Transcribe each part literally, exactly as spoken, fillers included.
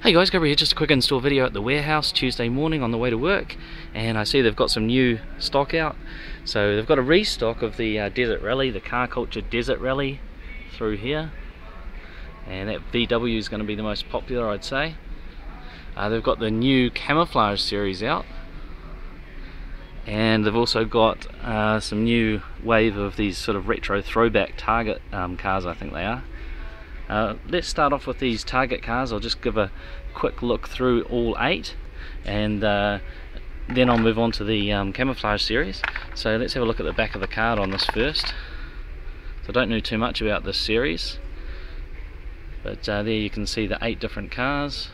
Hey guys, Cobra here, just a quick install video at the warehouse Tuesday morning on the way to work, and I see they've got some new stock out. So they've got a restock of the uh, Desert Rally, the Car Culture Desert Rally through here, and that V W is going to be the most popular, I'd say. Uh, they've got the new Camouflage series out, and they've also got uh, some new wave of these sort of retro throwback Target um, cars, I think they are. Uh, let's start off with these Target cars. I'll just give a quick look through all eight, and uh, then I'll move on to the um, Camouflage series. So let's have a look at the back of the card on this first. So I don't know too much about this series, but uh, there you can see the eight different cars.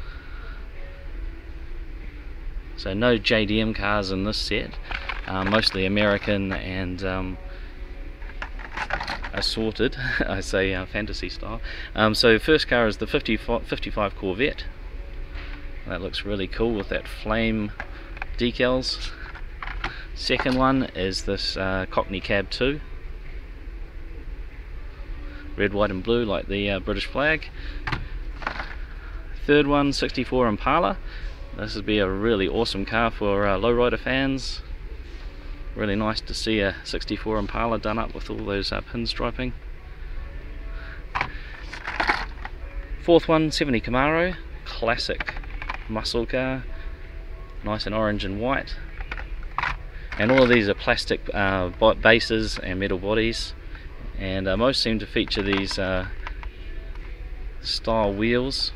So no J D M cars in this set, uh, mostly American and um, assorted, I say uh, fantasy style. Um, so first car is the fifty-five Corvette. That looks really cool with that flame decals. Second one is this uh, Cockney Cab two. Red, white and blue like the uh, British flag. Third one, sixty-four Impala. This would be a really awesome car for uh, lowrider fans. Really nice to see a sixty-four Impala done up with all those uh, pinstriping. Fourth one, seventy Camaro, classic muscle car, nice and orange and white. And all of these are plastic uh, bases and metal bodies, and uh, most seem to feature these uh, style wheels.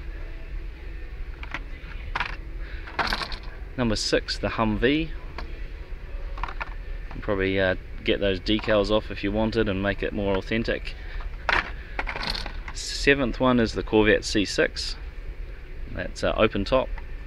Number six, the Humvee. Probably uh, get those decals off if you wanted and make it more authentic. Seventh one is the Corvette C six. That's uh, open top.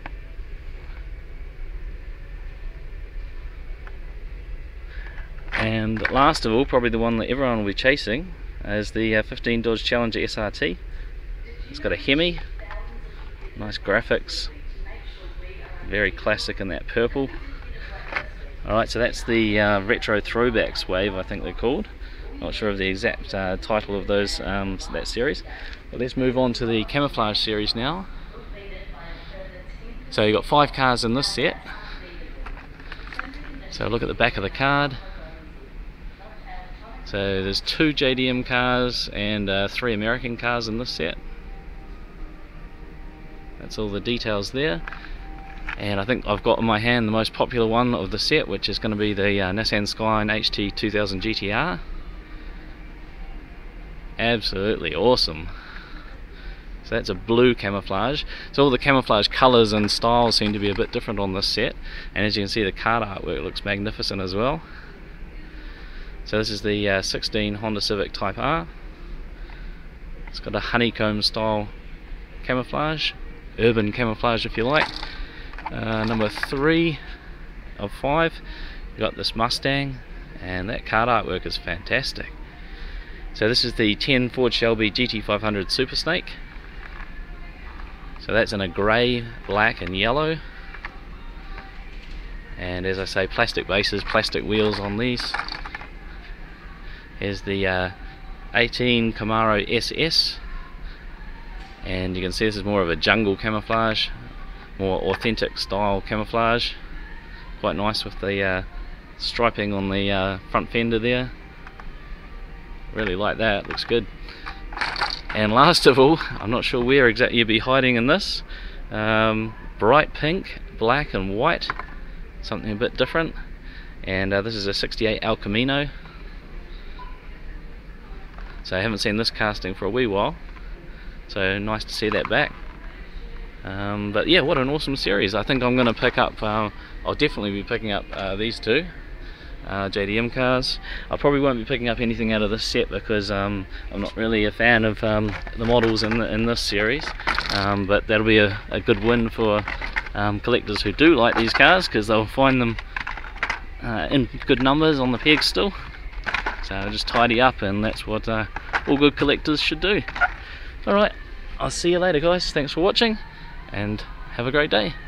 And last of all, probably the one that everyone will be chasing, is the uh, fifteen Dodge Challenger S R T. It's got a Hemi, nice graphics, very classic in that purple. Alright, so that's the uh, Retro Throwbacks wave, I think they're called. Not sure of the exact uh, title of those um, that series. But let's move on to the Camouflage series now. So you've got five cars in this set. So look at the back of the card. So there's two J D M cars and uh, three American cars in this set. That's all the details there. And I think I've got in my hand the most popular one of the set, which is going to be the uh, Nissan Skyline H two thousand G T R. Absolutely awesome. So that's a blue camouflage. So all the camouflage colours and styles seem to be a bit different on this set, and as you can see, the card artwork looks magnificent as well. So this is the uh, sixteen Honda Civic Type R. It's got a honeycomb style camouflage, urban camouflage if you like. Uh, number three of five, you got this Mustang, and that card artwork is fantastic. So this is the ten Ford Shelby G T five hundred Super Snake. So that's in a grey, black and yellow, and as I say, plastic bases, plastic wheels on these. Here's the uh, eighteen Camaro S S, and you can see this is more of a jungle camouflage, more authentic style camouflage. Quite nice with the uh, striping on the uh, front fender there. Really like that, looks good. And last of all, I'm not sure where exactly you'd be hiding in this, um, bright pink, black and white, something a bit different. And uh, this is a sixty-eight El Camino. So I haven't seen this casting for a wee while, so nice to see that back. Um, but yeah, what an awesome series. I think I'm going to pick up, uh, I'll definitely be picking up uh, these two uh, J D M cars. I probably won't be picking up anything out of this set because um, I'm not really a fan of um, the models in, the, in this series, um, but that'll be a, a good win for um, collectors who do like these cars, because they'll find them uh, in good numbers on the pegs still. So I'll just tidy up, and that's what uh, all good collectors should do. Alright, I'll see you later guys, thanks for watching, and have a great day.